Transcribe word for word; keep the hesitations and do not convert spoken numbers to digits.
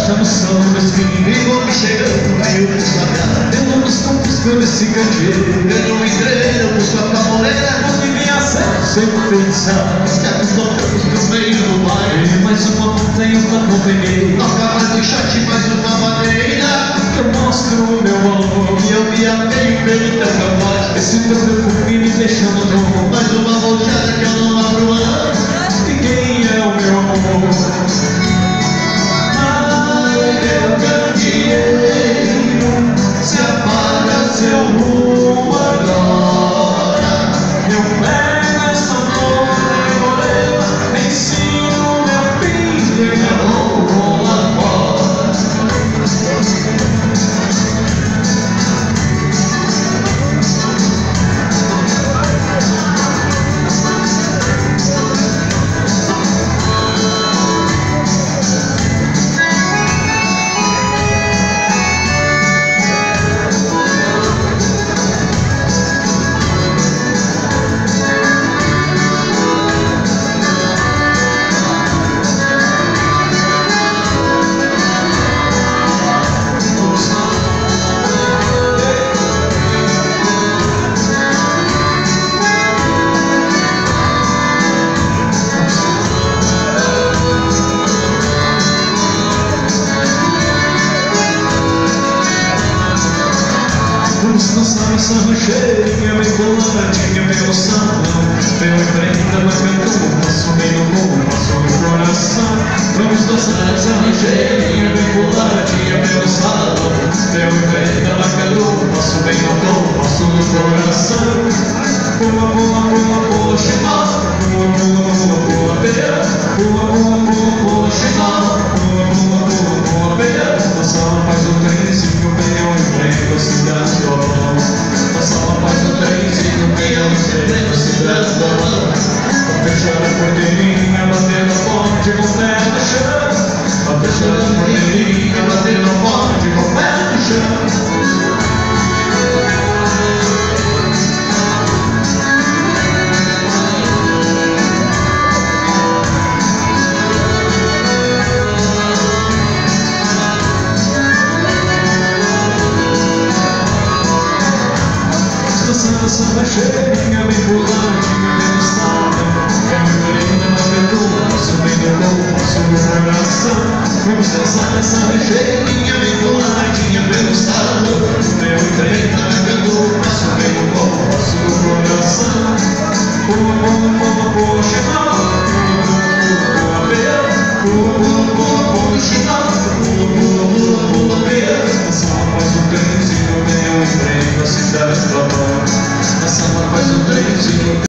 festa no sol mesquinho, e vou me chegando meio devagar. Eu vou nos campos pelo esse candeeiro, ganho entreiro, busco a pamoreira, quando me vinha certo, sempre pensar. Certos tocamos no meio do baile, mais uma montanha pra companheiro. Toca mais um shot, mais uma maneira, eu mostro o meu amor, e eu me apeio pelo teu cavalo. Esse teu perfume me deixa no dom, mais uma volteada que eu não abro mão. E quem é o meu amor? Ai, meu candeeiro, se apaga seu rumo agora. Eu pego essa flor morena, ensino meu filho e eu vou lá fora. Vamos dançar essa rancheirinha bem boladinha pelo salão. Meu emprego marcando, passo bem no morro, passo no coração. Vamos dançar essa rancheirinha bem boladinha pelo salão. Meu emprego marcando, passo bem no morro, passo no coração. Pula, pula, pula, pula, chinelo. Pula, pula, pula, pula, beira. Pula, pula, pula, pula, chinelo. Pula, pula, pula, pula, beira. Dança faz o trenzinho, bem ao emprego, se transforma. Dança faz o trenzinho, bem ao emprego, se transforma. Tá fechando a porteirinha, batendo forte com o pé no chão. Tá fechando a porteirinha, batendo forte com o pé no chão. Essa rancheirinha bem puladinha, bem gostada. É uma linda, mas perdoa, passo bem no gol, passo no coração. Vamos dançar essa rancheirinha bem puladinha, bem gostada. Meu treino é perdoa, passo bem no gol, passo no coração. Pula, pula, pula, pula, chinelo. Pula, pula, pula, beira. Pula, pula, pula, pula, chinelo. Pula, pula, pula, pula, beira. Dança faz um trenzinho, bem ao emprego, a cidade pra